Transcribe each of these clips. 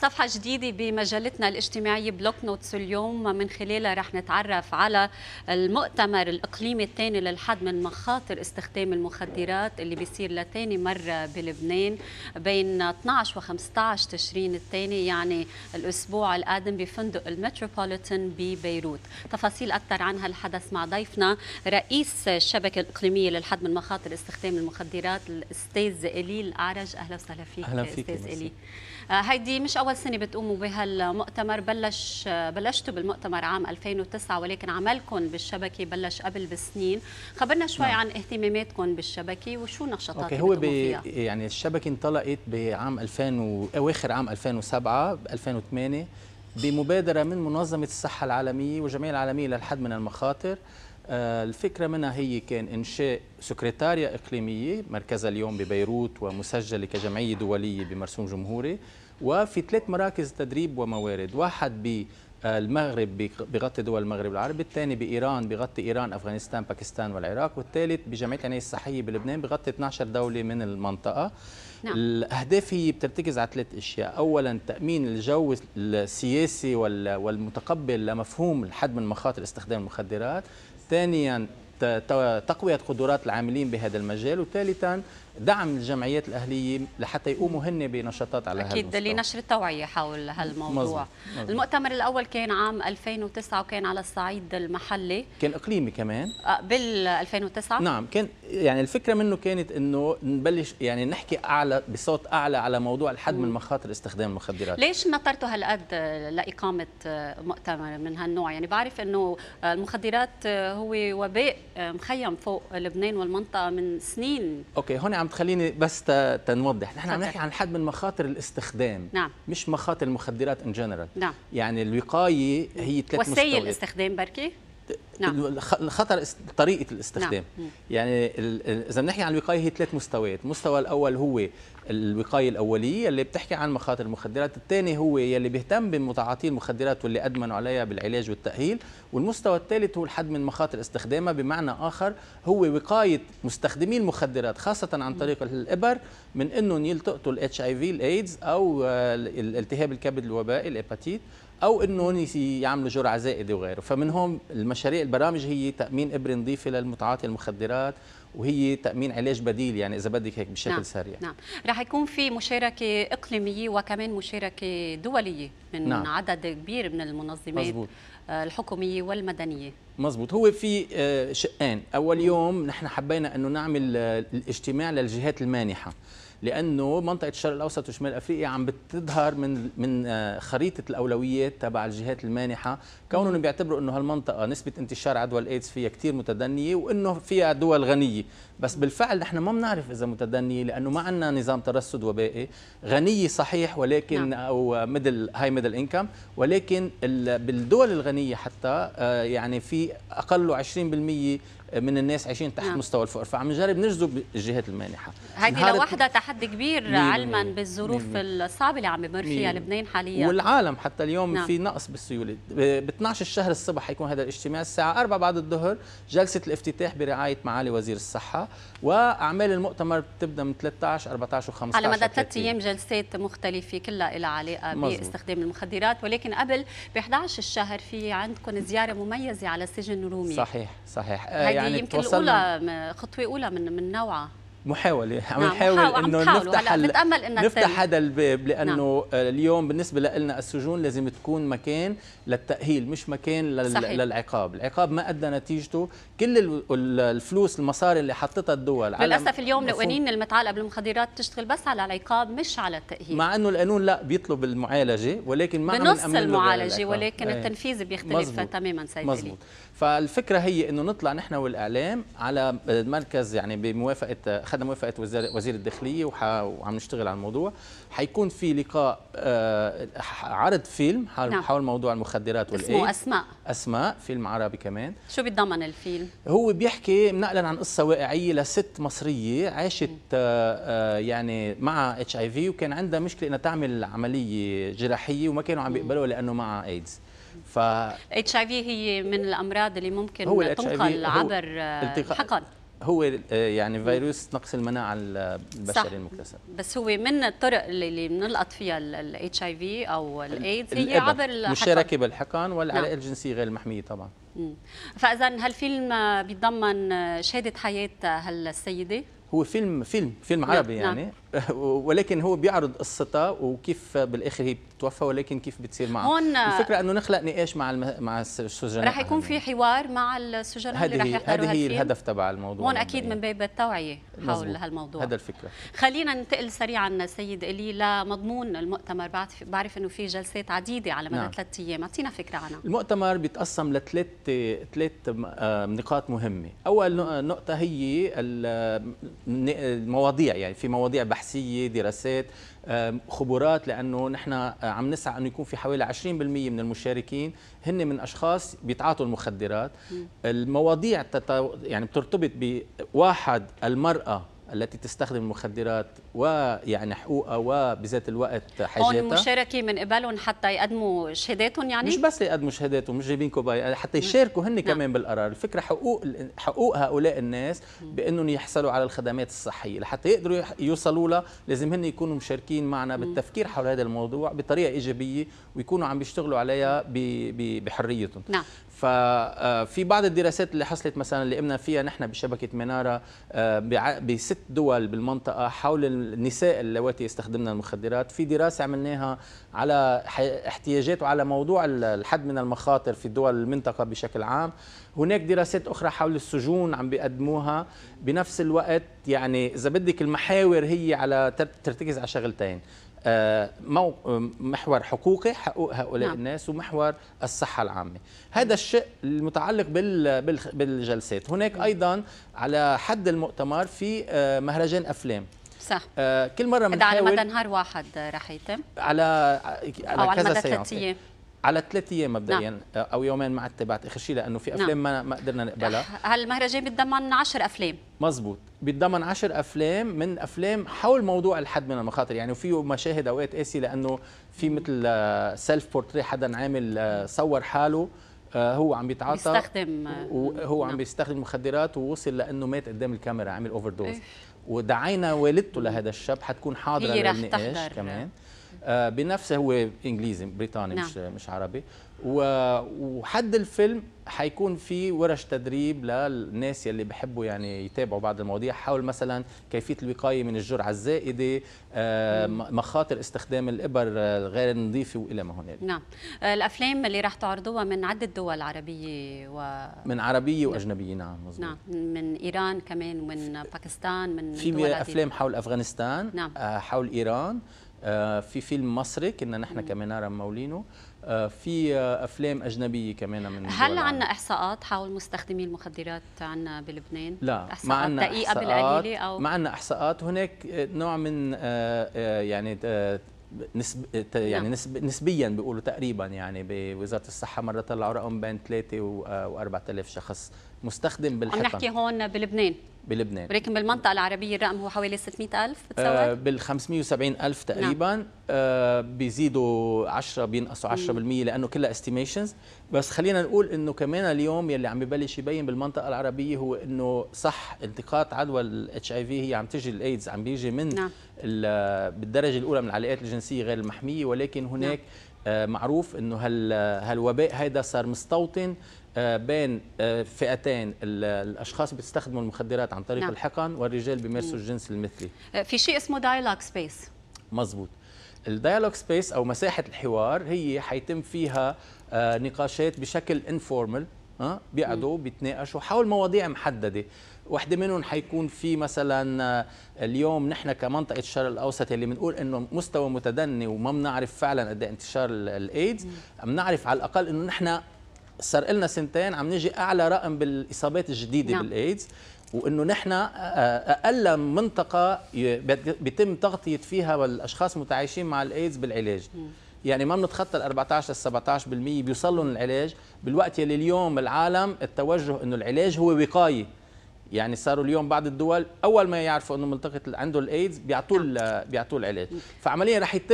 صفحة جديدة بمجلتنا الاجتماعية بلوك نوتس. اليوم من خلالها رح نتعرف على المؤتمر الإقليمي الثاني للحد من مخاطر استخدام المخدرات اللي بيصير لثاني مرة بلبنان بين 12 و 15 تشرين الثاني، يعني الأسبوع القادم بفندق المتروبوليتان ببيروت. تفاصيل أكثر عن هالحدث مع ضيفنا رئيس الشبكة الإقليمية للحد من مخاطر استخدام المخدرات الأستاذ إلي الأعرج. أهلا وسهلا فيك. أهلا فيك أستاذ إلي. هيدي مش أول سنة بتقوموا بهالمؤتمر، بلشتوا بالمؤتمر عام 2009 ولكن عملكم بالشبكة بلش قبل بسنين. خبرنا شوي عن اهتماماتكم بالشبكة وشو النشاطات اللي بتقوموا فيها. يعني الشبكة انطلقت بعام 2000 أواخر عام 2007 2008 بمبادرة من منظمة الصحة العالمية والجمعية العالمية للحد من المخاطر. الفكرة منها هي كان إنشاء سكرتارية إقليمية مركزها اليوم ببيروت ومسجلة كجمعية دولية بمرسوم جمهوري، وفي 3 مراكز تدريب وموارد، واحد بالمغرب بغطي دول المغرب العربي، الثاني بإيران بغطي إيران أفغانستان باكستان والعراق، والثالث بجمعية العناية الصحية بلبنان بغطي 12 دولة من المنطقة. نعم. الأهداف هي بترتكز على 3 أشياء. أولا تأمين الجو السياسي والمتقبل لمفهوم الحد من مخاطر استخدام المخدرات. ثانيا تقوية قدرات العاملين بهذا المجال، وثالثا دعم الجمعيات الأهلية لحتى يقوموا هن بنشاطات على هذا المستوى. أكيد لنشر التوعية حول هالموضوع. مزبوط. المؤتمر الأول كان عام 2009 وكان على الصعيد المحلي. كان إقليمي كمان بال 2009. نعم، كان يعني الفكرة منه كانت إنه نبلش يعني نحكي أعلى بصوت أعلى على موضوع الحد من مخاطر استخدام المخدرات. ليش نطرتوا هالقد لإقامة مؤتمر من هالنوع؟ يعني بعرف إنه المخدرات هو وباء مخيم فوق لبنان والمنطقة من سنين. أوكي، هون عم تخليني بس تنوضح، نحن عم نحكي عن الحد من مخاطر الاستخدام. نعم. مش مخاطر المخدرات ان جنرال. نعم. يعني الوقاية هي 3 مستويات. وسائل الاستخدام بركي؟ نعم. الخطر طريقة الاستخدام. نعم. يعني إذا بنحكي عن الوقاية هي 3 مستويات، المستوى الأول هو الوقاية الأولية اللي بتحكي عن مخاطر المخدرات، الثاني هو يلي بيهتم بمتعاطي المخدرات واللي أدمنوا عليها بالعلاج والتأهيل، والمستوى الثالث هو الحد من مخاطر استخدامها، بمعنى آخر هو وقاية مستخدمي المخدرات خاصة عن طريق الإبر من إنهم يلتقطوا الاتش اي في الايدز أو الالتهاب الكبد الوبائي الهيباتيت، أو إنهم يعملوا جرعة زائدة وغيره. فمن هون المشاريع البرامج هي تأمين إبرة نظيفة للمتعاطي المخدرات، وهي تأمين علاج بديل، يعني إذا بدك هيك بشكل نعم. سريع. نعم. رح يكون في مشاركة إقليمية وكمان مشاركة دولية من نعم. عدد كبير من المنظمات. مزبوط. الحكومية والمدنية. مزبوط. هو في شقين. أول يوم نحن حبينا أنه نعمل الاجتماع للجهات المانحة، لأنه منطقة الشرق الأوسط وشمال أفريقيا عم بتظهر من خريطة الأولويات تبع الجهات المانحة، كونهم بيعتبروا أنه هالمنطقة نسبة انتشار عدوى الإيدز فيها كتير متدنية، وأنه فيها دول غنية. بس بالفعل نحن ما بنعرف إذا متدنية، لأنه ما عندنا نظام ترصد وبائي. غنية صحيح ولكن نعم. أو هاي ميدل إنكم، ولكن بالدول الغنية حتى يعني في أقل 20% من الناس عايشين تحت مستوى الفقر، فعم نجرب نجذب الجهات المانحة. هذه لوحدها تحدي كبير علما بالظروف الصعبة اللي عم بمر فيها لبنان حاليا والعالم حتى اليوم. في نقص بالسيولة. ب 12 الشهر الصبح حيكون هذا الاجتماع الساعة 4 بعد الظهر، جلسة الافتتاح برعاية معالي وزير الصحة، وأعمال المؤتمر بتبدأ من 13 14 و15 على مدى 3 أيام جلسات مختلفة كلها لها علاقة باستخدام المخدرات. ولكن قبل ب 11 الشهر في عندكم زيارة مميزة على سجن رومي. صحيح. يعني يمكن الأولى خطوة أولى من نوعها. محاولة عم نحاول انه نفتح هذا الباب، لانه اليوم بالنسبه لنا السجون لازم تكون مكان للتأهيل مش مكان للعقاب. العقاب ما ادى نتيجته. كل الفلوس المصاري اللي حطتها الدول للاسف اليوم القوانين المتعلقه بالمخدرات تشتغل بس على العقاب مش على التأهيل، مع انه القانون لا بيطلب المعالجه ولكن ما بنص المعالجه، ولكن التنفيذ بيختلف تماما. سيد إلي، فالفكره هي انه نطلع نحن والاعلام على المركز، يعني بموافقه اخذنا موافقه وزير الداخليه وعم نشتغل على الموضوع. حيكون في لقاء عرض فيلم حول موضوع المخدرات والايدز، اسمه اسماء فيلم عربي كمان. شو بيتضمن الفيلم؟ هو بيحكي بنقلا عن قصه واقعيه لست مصريه عاشت يعني مع اتش اي في، وكان عندها مشكله انها تعمل عمليه جراحيه وما كانوا عم بيقبلوها لانه معها ايدز. اتش اي في هي من الامراض اللي ممكن تنقل عبر الحقن. هو يعني فيروس نقص المناعه البشري المكتسب. بس هو من الطرق اللي بنلقط فيها الاتش اي في او الايدز هي الإبر. عبر الحقن، مشاركه بالحقن والعلاقات الجنسيه غير المحميه طبعا. فاذا هالفيلم بيتضمن شهاده حياه هالسيده؟ هو فيلم عربي يعني ولكن هو بيعرض قصتها وكيف بالاخر هي بتتوفى، ولكن كيف بتصير معها. هون الفكره انه نخلق نقاش مع السجناء. رح يكون في حوار مع السجناء اللي رح يحضروا هذه هي الهدف تبع الموضوع. هون اكيد من باب التوعيه حول هالموضوع. هذا الفكره. خلينا ننتقل سريعا سيد إلي لمضمون المؤتمر. بعرف انه في جلسات عديدة على مدى 3 ايام، اعطينا فكره عنها. المؤتمر بيتقسم ثلاث نقاط مهمه. اول نقطه هي المواضيع، يعني في مواضيع بحثيه، دراسات، خبرات، لانه نحن عم نسعى انه يكون في حوالي 20% من المشاركين هن من اشخاص بيتعاطوا المخدرات. المواضيع يعني بترتبط بواحد المراه التي تستخدم المخدرات ويعني حقوقها وبذات الوقت حاجاتها. هون المشاركه من قبلهم حتى يقدموا شهاداتهم، يعني مش بس يقدموا شهاداتهم، مش جايبين كوباي، حتى يشاركوا هن كمان بالقرار. الفكره حقوق هؤلاء الناس بانهم يحصلوا على الخدمات الصحيه، لحتى يقدروا يوصلوا لها لازم هن يكونوا مشاركين معنا بالتفكير حول هذا الموضوع بطريقه ايجابيه، ويكونوا عم بيشتغلوا عليها بحريتهم. نعم. ففي بعض الدراسات اللي حصلت مثلا اللي قمنا فيها نحن بشبكه مناره ب6 دول بالمنطقه حول النساء اللواتي يستخدمن المخدرات. في دراسه عملناها على احتياجات وعلى موضوع الحد من المخاطر في دول المنطقه بشكل عام. هناك دراسات اخرى حول السجون عم بيقدموها بنفس الوقت. يعني اذا بدك المحاور هي على ترتكز على شغلتين: محور حقوقي، حقوق هؤلاء الناس، ومحور الصحة العامة. هذا الشيء المتعلق بالجلسات. هناك أيضا على حد المؤتمر في مهرجان أفلام. صح. كل مرة بنحاول على مدى نهار واحد رح يتم؟ على كذا سيارة. على 3 ايام مبدئيا، او يومين مع التبعات اخر شيء، لانه في افلام ما قدرنا نقبلها. هالمهرجان بيتضمن 10 افلام. مزبوط، بيتضمن 10 افلام من افلام حول موضوع الحد من المخاطر، يعني وفيه مشاهد اوقات قاسيه، لانه في مثل سيلف بورتري، حدا عامل صور حاله هو عم بيتعاطى، وهو عم بيستخدم مخدرات ووصل لانه مات قدام الكاميرا، عامل اوفر دوز. ودعينا والدته لهذا الشاب حتكون حاضره للنقاش كمان. بنفسه، هو انجليزي بريطاني، مش عربي. وحد الفيلم حيكون في ورش تدريب للناس يلي بحبوا يعني يتابعوا بعض المواضيع حول مثلا كيفيه الوقايه من الجرعه الزائده، مخاطر استخدام الابر غير النظيفه والى ما هنالك. نعم. الافلام اللي راح تعرضوها من عده دول عربيه من عربيه واجنبيه. نعم مزبوط. نعم، من ايران كمان، ومن باكستان، من في افلام حول افغانستان. نعم. حول ايران. في فيلم مصري كنا نحن كمان مولينه. في افلام اجنبيه كمان من هل عندنا احصاءات حول مستخدمي المخدرات عندنا بلبنان؟ لا، ما عندنا دقيقه بالقليله، او ما عندنا احصاءات. هناك نوع من يعني نسبيا بيقولوا تقريبا، يعني بوزاره الصحه مره طلعوا رقم بين 3 و4000 شخص مستخدم بالحقن. عم نحكي هون بلبنان. ولكن بالمنطقة العربية الرقم هو حوالي 600,000 بتصور؟ بال 570,000 تقريبا. نعم. بيزيدوا 10، بينقصوا 10% لأنه كلها استيميشنز. بس خلينا نقول إنه كمان اليوم يلي عم ببلش يبين بالمنطقة العربية هو إنه صح التقاط عدوى الاتش اي في هي عم تجي، الايدز عم بيجي من نعم. بالدرجة الأولى من العلاقات الجنسية غير المحمية، ولكن هناك معروف إنه هالوباء هيدا صار مستوطن بين فئتين: الاشخاص بيستخدموا المخدرات عن طريق الحقن، والرجال بيمارسوا الجنس المثلي. في شيء اسمه دايلوج سبيس. مزبوط. الدايلوج سبيس او مساحه الحوار هي حيتم فيها نقاشات بشكل انفورمال، بيقعدوا بيتناقشوا حول مواضيع محدده. وحده منهم حيكون في مثلا اليوم نحن كمنطقه الشرق الاوسط اللي بنقول انه مستوى متدني وما بنعرف فعلا قد ايه انتشار الايدز، بنعرف على الاقل انه نحن صار لنا 2 سنين عم نجي اعلى رقم بالاصابات الجديده بالايدز، وانه نحن اقل منطقه بيتم تغطيه فيها الاشخاص المتعايشين مع الايدز بالعلاج. يعني ما بنتخطى ال 14 17% بيوصل لهم العلاج، بالوقت يلي اليوم العالم التوجه انه العلاج هو وقايه. يعني صاروا اليوم بعض الدول اول ما يعرفوا انه ملتقط عنده الايدز بيعطوه العلاج. فعمليا رح يتم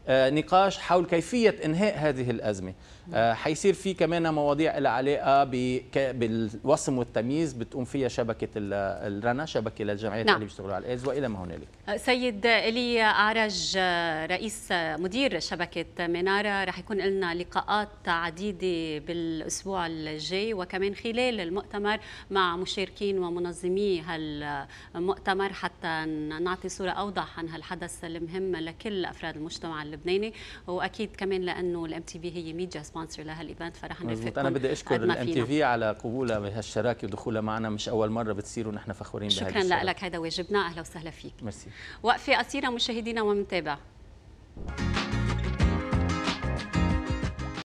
نقاش حول كيفية إنهاء هذه الأزمة. حيصير في كمان مواضيع لها علاقة بالوصم والتمييز بتقوم فيها شبكة الرنا، شبكة للجمعيات اللي بيشتغلوا على الإيدز وإلى ما هنالك. سيد إلي أعرج، رئيس مدير شبكة منارة، رح يكون لنا لقاءات عديدة بالأسبوع الجاي وكمان خلال المؤتمر مع مشاركين ومنظمي هالمؤتمر حتى نعطي صورة أوضح عن هالحدث المهم لكل أفراد المجتمع اللبناني، وأكيد كمان لأنه الام تي في هي ميديا سبونسر لهالايفنت فرح نرافقكم. أنا بدي أشكر الام تي في على قبولها بهالشراكة ودخولها معنا، مش أول مرة بتصير ونحن فخورين بهذا الشيء. شكرا لك، هذا واجبنا. أهلا وسهلا فيك. ميرسي. وقفة قصيرة مشاهدينا ومنتابع.